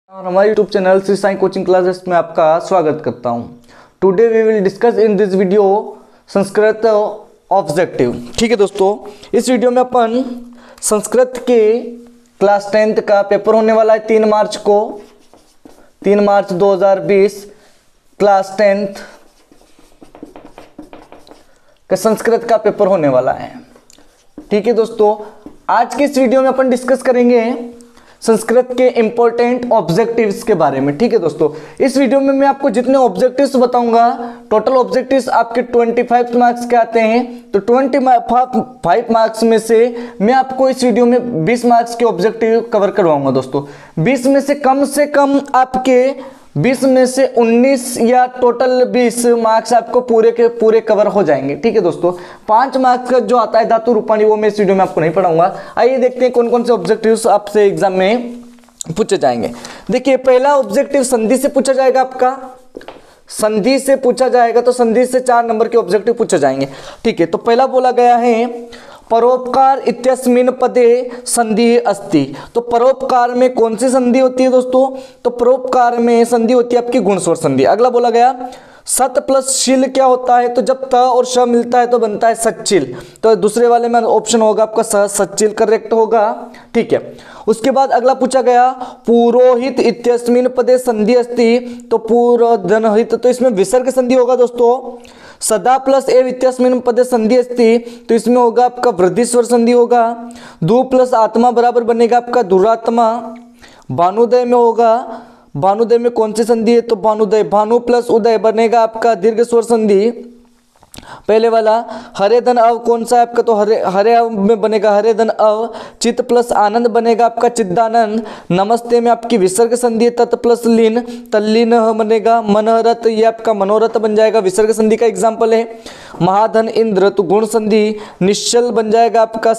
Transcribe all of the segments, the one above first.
और हमारे YouTube channel Shri Sai coaching classes में आपका स्वागत करता हूं। Today we will discuss in this video Sanskrit objective. ठीक है दोस्तों, इस वीडियो में अपन संस्कृत के क्लास 10th का पेपर होने वाला है 3 मार्च को, 3 मार्च 2020 क्लास 10th का संस्कृत का पेपर होने वाला है। ठीक है दोस्तों, आज के इस वीडियो में अपन डिस्कस करेंगे संस्कृत के इंपॉर्टेंट ऑब्जेक्टिव्स के बारे में। ठीक है दोस्तों, इस वीडियो में मैं आपको जितने ऑब्जेक्टिव्स बताऊंगा, टोटल ऑब्जेक्टिव्स आपके 25 मार्क्स के आते हैं। तो 25 मार्क्स में से मैं आपको इस वीडियो में 20 मार्क्स के ऑब्जेक्टिव कवर करवाऊंगा दोस्तों। 20 में से कम आपके 20 में से 19 या टोटल 20 मार्क्स आपको पूरे के पूरे कवर हो जाएंगे। ठीक है दोस्तों, 5 मार्क्स का जो आता है धातु रूपाणी वो मैं इस वीडियो में आपको नहीं पढ़ाऊंगा। आइए देखते हैं कौन कौन से ऑब्जेक्टिव्स आपसे एग्जाम में पूछे जाएंगे। देखिए, पहला ऑब्जेक्टिव संधि से पूछा जाएगा आपका। संधि से पूछा जाएगा तो संधि से 4 नंबर के ऑब्जेक्टिव पूछे जाएंगे। ठीक है, तो पहला बोला गया है परोपकार इत्यस्मिन् पदे संधि अस्ति। तो परोपकार में कौन सी संधि होती है दोस्तों? तो परोपकार में संधि होती है आपकी गुण स्वर संधि। अगला बोला गया सत प्लस शील क्या होता है? तो जब त और श मिलता है तो बनता है सच्चिल। तो दूसरे वाले में ऑप्शन होगा आपका सच्चिल करेक्ट होगा। ठीक है, उसके बाद अगला पूछा गया पुरोहित इत्यस्मिन् पदे संधि अस्ति। तो पुरोधनहित, तो इसमें विसर्ग संधि होगा दोस्तों। सदा प्लस एव इत्यस्मिन् पदे संधि अस्ति, तो इसमें होगा आपका वृद्धि स्वर संधि होगा। दु प्लस आत्मा बराबर बनेगा आपका दुरात्मा। भानुदय में होगा, भानुदय में कौन सी संधि है? तो भानुदय, भानु प्लस उदय बनेगा आपका दीर्घ स्वर संधि। पहले वाला हरे धन अव कौन सा है आपका? तो हरे अव में बनेगा हरे धन अव। चित प्लस आनंद बनेगा आपका चिद्दानंद। नमस्ते में आपकी विसर्ग संधि है तत् प्लस लीन, तल्लीन बनेगा मनोरथ, ये आपका मनोरथ बन जाएगा, विसर्ग संधि का एग्जाम्पल है। महाधन इंद्र तो गुण संधि। निश्चल बन जाएगा आपका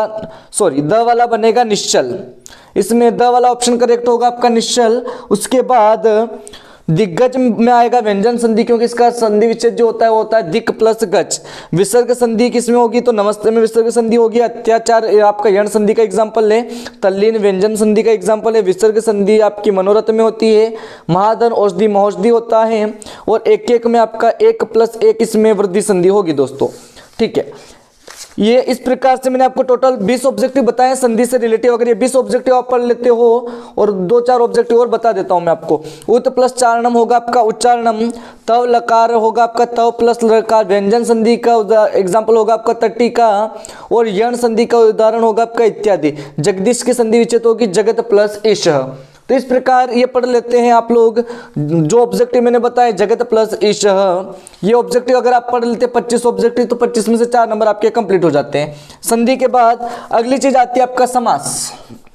द वाला बनेगा निश्चल। इसमें द वाला ऑप्शन करेक्ट होगा आपका निश्चल। उसके बाद दिग्गज में आएगा व्यंजन संधि, क्योंकि इसका संधि विच्छेद जो होता है वो होता है दिक प्लस गज। विसर्ग संधि किसमें होगी? तो नमस्ते में विसर्ग संधि होगी। अत्याचार आपका यण संधि का एग्जाम्पल है। तल्लीन व्यंजन संधि का एग्जाम्पल है। विसर्ग संधि आपकी मनोरथ में होती है। महाधन औषधि महौषधि होता है। और एक में आपका 1 प्लस 1 इसमें वृद्धि संधि होगी दोस्तों। ठीक है, ये इस प्रकार से मैंने आपको टोटल 20 ऑब्जेक्टिव बताए संधि से रिलेटिव। अगर ये 20 ऑब्जेक्टिव आप पढ़ लेते हो और 2-4 ऑब्जेक्टिव और बता देता हूं मैं आपको। उत प्लस चारणम होगा आपका उच्चारणम। तव लकार होगा आपका तव प्लस लकार। व्यंजन संधि का एग्जाम्पल होगा आपका तट्टी का। और यण संधि का उदाहरण होगा आपका इत्यादि। जगदीश की संधि विच्छेद होगी जगत प्लस ईश। तो इस प्रकार ये पढ़ लेते हैं आप लोग। जो ऑब्जेक्टिव मैंने बताया जगत प्लस ईश, ये ऑब्जेक्टिव अगर आप पढ़ लेते हैं 25 ऑब्जेक्टिव, तो 25 में से 4 नंबर आपके कंप्लीट हो जाते हैं। संधि के बाद अगली चीज आती है आपका समास।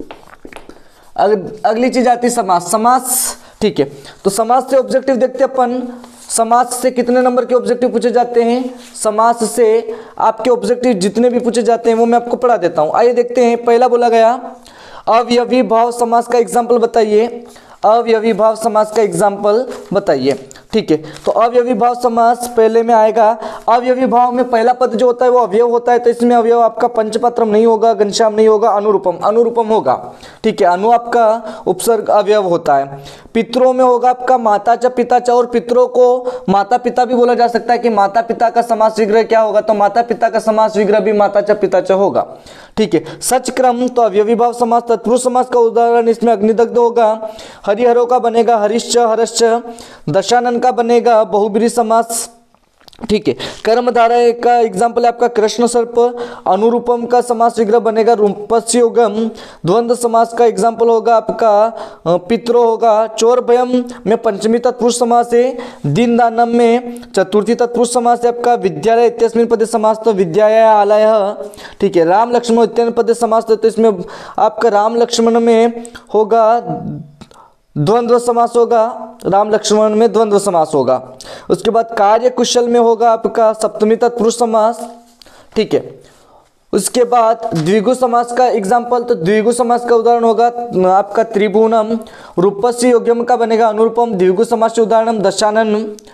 अगली चीज आती है समास। ठीक है, तो समास से ऑब्जेक्टिव देखते हैं अपन। समास से कितने नंबर के ऑब्जेक्टिव पूछे जाते हैं? समास से आपके ऑब्जेक्टिव जितने भी पूछे जाते हैं वो मैं आपको पढ़ा देता हूं। आइए देखते हैं। पहला बोला गया अव्यवी भाव समास का एग्जाम्पल बताइए। अव्यवी भाव समास का एग्जाम्पल बताइए। ठीक है, तो अव्यवी भाव समास पहले में आएगा। अव्यवी भाव में पहला पद जो होता है वो अवयव होता है। तो इसमें अवयव आपका पंचपत्रम नहीं होगा, घनश्याम नहीं होगा, अनुरूपम होगा। ठीक है, अनु आपका उपसर्ग अवयव होता है। पितरों में होगा आपका माता च पिता च। और पितरों को माता पिता भी बोला जा सकता है कि माता पिता का समास विग्रह क्या होगा? तो माता पिता का समास विग्रह भी माता च पिता च होगा। ठीक है, सच क्रम तो अव्यवी भाव समास। तत्पुरुष समास का उदाहरण इसमें अग्निदग्ध होगा। हरिहरों का बनेगा हरिश्च हरश्च। दशानन का बनेगा बहुब्रीहि समास। ठीक है, कर्मधारा का एग्जाम्पल है आपका कृष्ण सर्प। अनुरूपम का समास विग्रह बनेगा रूपस्योगम। द्वंद्व समास का एग्जाम्पल होगा आपका पितरो होगा। चोर भयम में पंचमी तत्पुरुष समास है। दीन दानम में चतुर्थी तत्पुरुष समास है आपका। विद्यालय इत्यस्मिन् पदे समास तो विद्यालय आलय। ठीक है, राम लक्ष्मण इत्यस्मिन् पदे समास तो इसमें आपका राम लक्ष्मण में होगा द्वंद्व समास होगा। राम लक्ष्मण में द्वंद्व समास होगा। उसके बाद कार्य कुशल में होगा आपका सप्तमी तत्पुरुष समास। ठीक है, उसके बाद द्विगु समास का एग्जाम्पल, तो द्विगु समास का उदाहरण होगा आपका त्रिभुवनम। रूपस्य योग्यम का बनेगा अनुरूपम। द्विगु समास उदाहरण दशानन।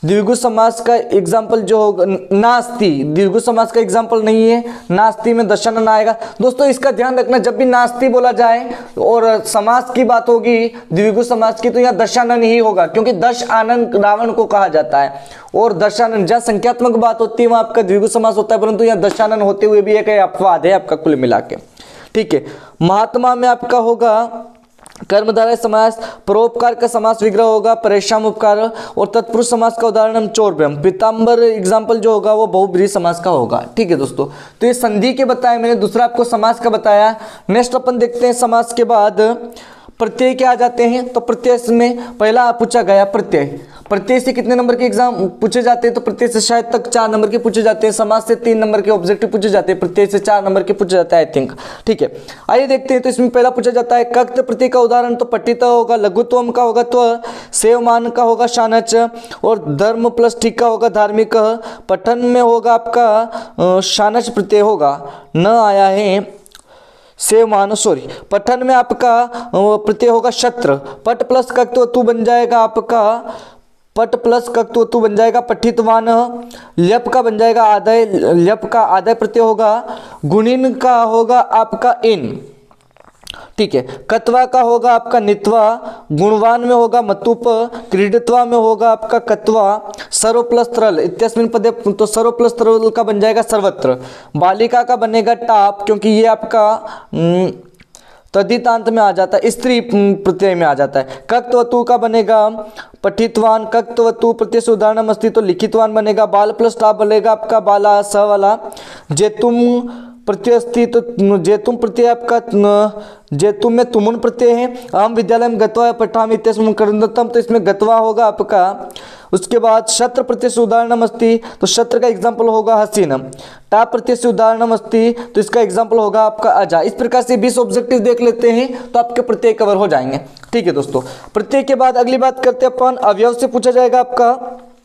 द्विगु समास का एग्जाम्पल जो होगा नास्ति, द्विगु समास का एग्जाम्पल नहीं है, नास्ति में दशानन आएगा। दोस्तों इसका ध्यान रखना, जब भी नास्ति बोला जाए और समास की बात होगी द्विगु समास की, तो यहाँ दशानन ही होगा, क्योंकि दश आनंद रावण को कहा जाता है। और दशानन जहाँ संख्यात्मक बात होती है वहां आपका द्विगु समास होता है, परंतु यहाँ दशानन होते हुए भी एक अपवाद है आपका कुल मिला के। ठीक है, महात्मा में आपका होगा कर्मधारय समास, परोपकार का समास विग्रह होगा परेशान उपकार, और तत्पुरुष समास का उदाहरण हम चोरभ्रम, पीताम्बर एग्जाम्पल जो होगा वो बहुब्रीहि समास का होगा। ठीक है दोस्तों, तो ये संधि के बताया मैंने, दूसरा आपको समास का बताया। नेक्स्ट अपन देखते हैं समास के बाद प्रत्यय क्या आ जाते हैं। तो प्रत्यय में पहला पूछा गया प्रत्यय, प्रत्यय से कितने नंबर के एग्जाम पूछे जाते हैं, तो प्रत्यय से शायद तक 4 नंबर के पूछे जाते हैं, समास से 3 नंबर के ऑब्जेक्टिव पूछे जाते हैं, प्रत्यय से 4 नंबर के पूछे जाता है आई थिंक। ठीक है, आइए देखते हैं। तो इसमें पहला पूछा जाता है कक्त प्रत्यय का उदाहरण, तो पट्टित होगा, लघुत्वम का होगा तो सेवमान का होगा शानच, और धर्म प्लस ठीक का होगा धार्मिक, पठन में होगा आपका शानच प्रत्यय होगा, न आया है सेवमान, सॉरी पठन में आपका प्रत्यय होगा शत्र, पट प्लस कक्तवतु बन जाएगा आपका, पट प्लस कक्तवतु बन जाएगा पठितवान, ल्यप का बन जाएगा आदाय, ल्यप का आदाय प्रत्यय होगा, गुणिन का होगा आपका इन। ठीक है, कत्वा का होगा आपका नित्वा, गुणवान में होगा मतुप, क्रीडत्वा में होगा आपका कत्वा, सर्व प्लस तरल इत्यस्मिन पदे, तो सर्व प्लस तरल का बन जाएगा सर्वत्र, बालिका का बनेगा टाप, क्योंकि ये आपका तद्धितांत में आ जाता है, स्त्री प्रत्यय में आ जाता है। कक्तवतु का बनेगा पठितवान, कक्तवतु प्रत्यय से उदाहरण अस्ति, तो लिखितवान बनेगा, बाल प्लस टाप बनेगा आपका बाला स वाला, जेतुम प्रत्यय अस्ति, तो जेतुम प्रत्यय आपका जेतुम में तुमुन प्रत्यय है, अहम विद्यालय में गत्वा पठामि इत्यस्मिन् करंदतम, तो इसमें गत्वा होगा आपका। उसके बाद शत्र प्रत्यय से उदाहरणम अस्ति, तो शत्र का एग्जाम्पल होगा हसीन, टाप प्रत्यय से उदाहरणम अस्ति, तो इसका एग्जाम्पल होगा आपका अजा। इस प्रकार से 20 ऑब्जेक्टिव देख लेते हैं तो आपके प्रत्यय कवर हो जाएंगे। ठीक है दोस्तों, प्रत्यय के बाद अगली बात करते हैं अपन अवयव से पूछा जाएगा आपका,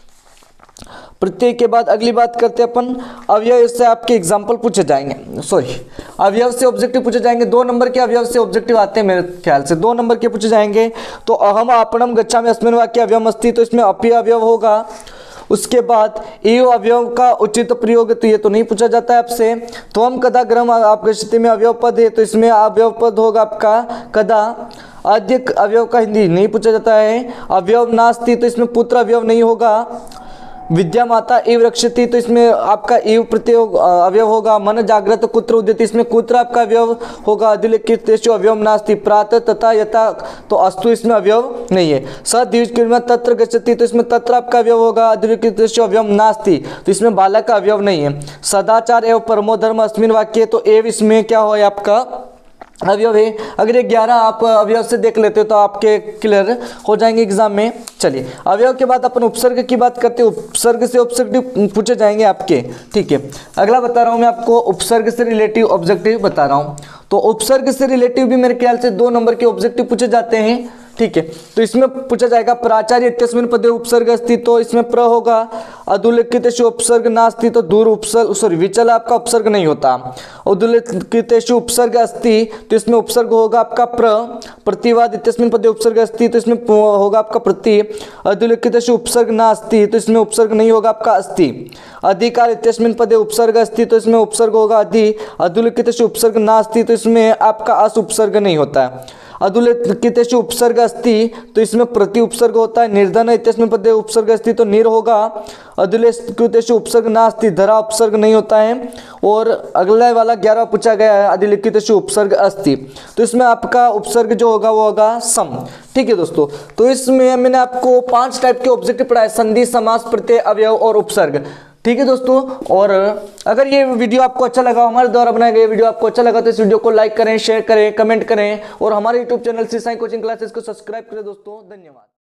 प्रत्यय के बाद अगली बात करते हैं अपन अवयव से आपके एग्जाम्पल पूछे जाएंगे, सॉरी अवयव से ऑब्जेक्टिव पूछे जाएंगे। 2 नंबर के अवयव से ऑब्जेक्टिव आते हैं मेरे ख्याल से, 2 नंबर के पूछे जाएंगे। तो अहम आपणम गच्छामि अस्मिन् वाक्ये अवयव अस्ति, तो इसमें अपि अवयव होगा। उसके बाद एव अवयव का उचित प्रयोग, तो ये तो नहीं पूछा जाता है आपसे। त्वम कदा गृहम् आप गच्छति में अवयव पद है, तो इसमें अवयव पद होगा आपका कदा। अधिक अवयव का हिंदी नहीं पूछा जाता है। अवयव नास्ति, तो इसमें पुत्र अवयव नहीं होगा। विद्या माता एव रक्षति, तो इसमें आपका एव प्रत्यय अवयव होगा। मन जागृत कुत्र उद्यति, इसमें कुत्र आपका अवयव होगा। अधिलिखितेषु अवयव नास्ति, प्रातः तथा यथा, तो अस्तु इसमें अवयव नहीं है। सद्विज तत्र गच्छति, तो इसमें तत्र आपका अवयव होगा। अधिलिखितेषु अवयव नास्ति, तो इसमें बालक का अवयव नहीं है। सदाचार एवं परमो धर्म अस्मिन् वाक्ये, तो एव इसमें क्या हो आपका अवयव है। अगर ये 11 आप अवयव से देख लेते हो तो आपके क्लियर हो जाएंगे एग्जाम में। चलिए अवयव के बाद अपन उपसर्ग की बात करते हैं। उपसर्ग से ऑब्जेक्टिव पूछे जाएंगे आपके। ठीक है, अगला बता रहा हूँ मैं आपको, उपसर्ग से रिलेटिव ऑब्जेक्टिव बता रहा हूँ। तो उपसर्ग से रिलेटिव भी मेरे ख्याल से 2 नंबर के ऑब्जेक्टिव पूछे जाते हैं। ठीक है, तो इसमें पूछा जाएगा प्राचार्य इत्यस्मिन् पदे उपसर्ग अस्ति, तो इसमें प्र होगा। अधुलिखितेषु उपसर्ग नास्ति, तो दूर उपसर्ग, सॉरी विचल आपका उपसर्ग नहीं होता। अधुलिखितेषु उपसर्ग अस्ति, तो इसमें उपसर्ग होगा आपका प्र। प्रतिवाद इत्यस्मिन् पदे उपसर्ग अस्ति, तो इसमें होगा आपका प्रति। अधुलिखितेषु उपसर्ग नास्ति, तो इसमें उपसर्ग नहीं होगा आपका अस्ति। अधिकार इत्यस्मिन् पदे उपसर्ग अस्ति, तो इसमें उपसर्ग होगा अधि। अधुलिखितेषु उपसर्ग नास्ति, तो इसमें आपका अस उपसर्ग नहीं होता है। अधुलिखितेषु उपसर्ग अस्ति, तो इसमें प्रति उपसर्ग होता है। निर्धन इत्यस्मिन् पदे उपसर्ग अस्ति, तो निर होगा। अधुलिखितेषु उपसर्ग नास्ति, धरा उपसर्ग नहीं होता है। और अगला वाला 11 पूछा गया है, अधुलिखितेषु उपसर्ग अस्ति, तो इसमें आपका उपसर्ग जो होगा वो होगा सम। ठीक है दोस्तों, तो इसमें मैंने आपको 5 टाइप के ऑब्जेक्टिव पढ़ाए, संधि, समास, प्रत्यय, अवयव और उपसर्ग। ठीक है दोस्तों, और अगर ये वीडियो आपको अच्छा लगा, हमारे द्वारा बनाया गया वीडियो आपको अच्छा लगा, तो इस वीडियो को लाइक करें, शेयर करें, कमेंट करें और हमारे YouTube channel Shri Sai coaching classes को सब्सक्राइब करें दोस्तों। धन्यवाद।